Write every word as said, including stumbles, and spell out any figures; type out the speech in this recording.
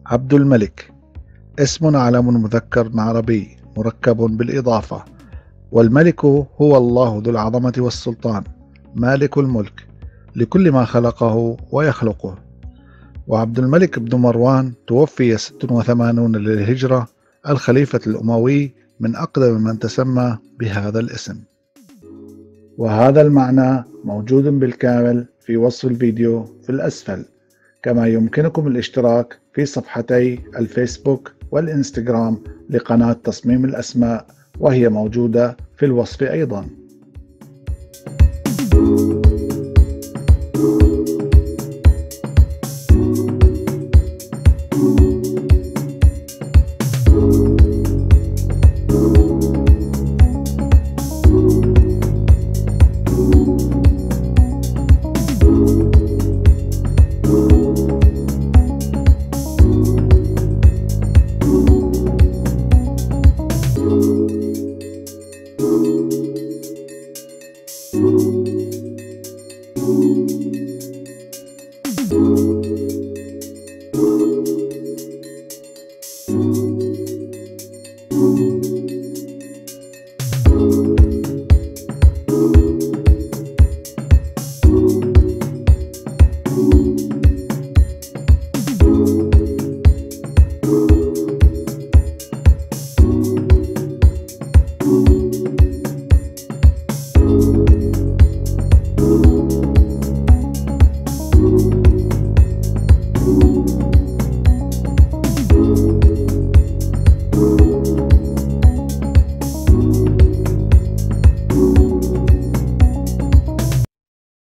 عبد الملك اسم علم مذكر عربي مركب بالإضافة، والملك هو الله ذو العظمة والسلطان مالك الملك لكل ما خلقه ويخلقه. وعبد الملك بن مروان توفي ست وثمانون للهجرة، الخليفة الأموي من أقدم من تسمى بهذا الاسم. وهذا المعنى موجود بالكامل في وصف الفيديو في الأسفل، كما يمكنكم الاشتراك في صفحتي الفيسبوك والإنستغرام لقناة تصميم الأسماء، وهي موجودة في الوصف أيضاً.